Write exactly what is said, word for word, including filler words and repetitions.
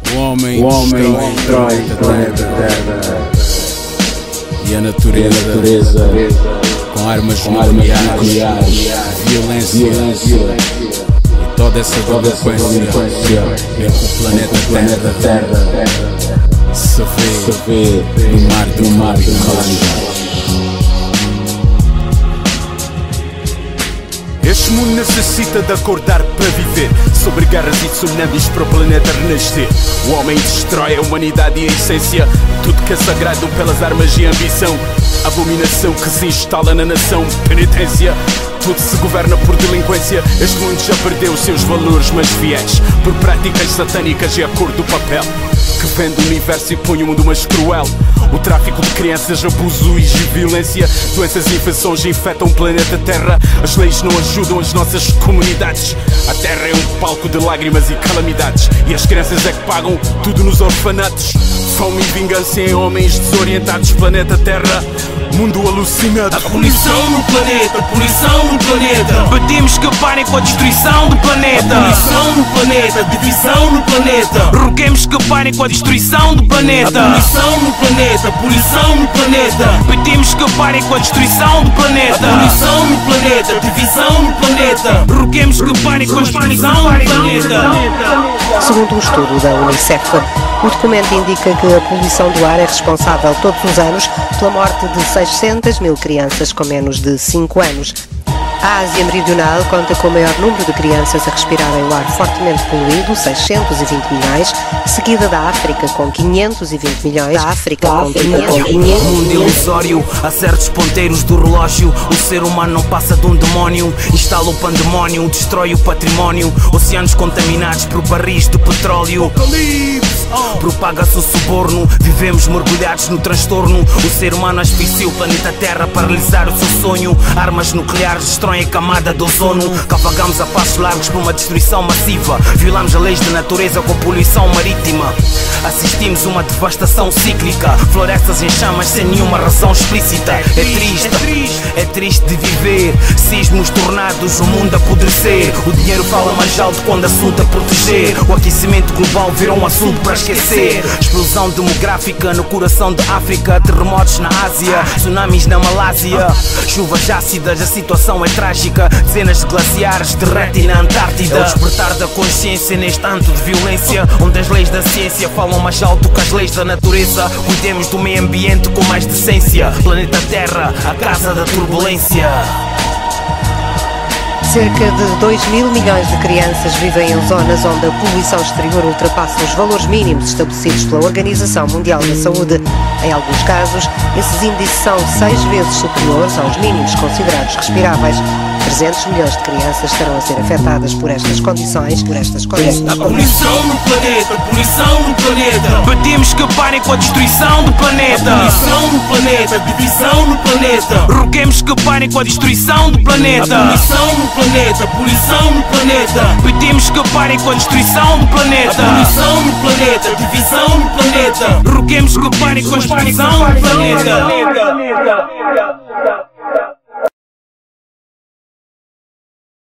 O homem, o homem destrói a terra e a natureza, a natureza com armas com nucleares, violência, violência e toda essa delinquência é que o planeta, o planeta Terra, terra se vê, se vê no mar do mar do Este mundo necessita de acordar para viver, sobre guerras e tsunamis para o planeta renascer. O homem destrói a humanidade e a essência, tudo que é sagrado pelas armas e ambição. Abominação que se instala na nação, penitência. Tudo se governa por delinquência. Este mundo já perdeu os seus valores mais fiéis por práticas satânicas e a cor do papel que vende o universo e põe o mundo mais cruel. O tráfico de crianças, abuso e violência, doenças e infecções infectam o planeta Terra. As leis não ajudam as nossas comunidades. A Terra é um palco de lágrimas e calamidades, e as crianças é que pagam tudo nos orfanatos. Fome e vingança em homens desorientados. Planeta Terra, mundo alucinado. A poluição no planeta, poluição no planeta. Pedimos que parem com a destruição do planeta. A poluição no planeta, divisão no planeta. Roguemos que parem com a destruição do planeta. A poluição no planeta, poluição no planeta. Pedimos que parem com a destruição do planeta. A poluição no planeta, divisão no planeta. Roguemos que parem com a destruição do planeta. Segundo um estudo da Unicef, o documento indica que a poluição do ar é responsável todos os anos pela morte de seiscentas mil crianças com menos de cinco anos. A Ásia Meridional conta com o maior número de crianças a respirarem o ar fortemente poluído, seiscentos e vinte milhões, seguida da África com quinhentos e vinte milhões, da África com quinhentos. Um mundo ilusório, a certos ponteiros do relógio, o ser humano não passa de um demónio. Instala o pandemónio, destrói o património, oceanos contaminados por barris de petróleo. Propaga-se o suborno, vivemos mergulhados no transtorno. O ser humano asfixia o planeta Terra para realizar o seu sonho. Armas nucleares destroem a camada do ozono. Cavagamos a passos largos por uma destruição massiva. Violamos as leis da natureza com a poluição marítima. Assistimos uma devastação cíclica, florestas em chamas sem nenhuma razão explícita. É triste, é triste de viver, sismos, tornados, o mundo a apodrecer. O dinheiro fala mais alto quando assunto é proteger. O aquecimento global virou um assunto para esquecer. Explosão demográfica no coração da África, terremotos na Ásia, tsunamis na Malásia, chuvas ácidas, a situação é trágica. Dezenas de glaciares derretem na Antártida. É o despertar da consciência neste anto de violência, onde as leis da ciência falam mais alto que as leis da natureza. Cuidemos do meio ambiente com mais decência. Planeta Terra, a casa da turbulência. Cerca de dois mil milhões de crianças vivem em zonas onde a poluição exterior ultrapassa os valores mínimos estabelecidos pela Organização Mundial da Saúde. Em alguns casos, esses índices são seis vezes superiores aos mínimos considerados respiráveis. trezentos milhões de crianças estarão a ser afetadas por estas condições, por estas condições. A poluição no planeta, poluição no planeta. Pedimos que parem com a destruição do planeta. A poluição no planeta, divisão no planeta. Roguemos que parem com a destruição do planeta. A poluição no planeta, poluição no planeta. Pedimos que parem com a destruição do planeta. A poluição no planeta, divisão no planeta. Roguemos que parem com a destruição do planeta.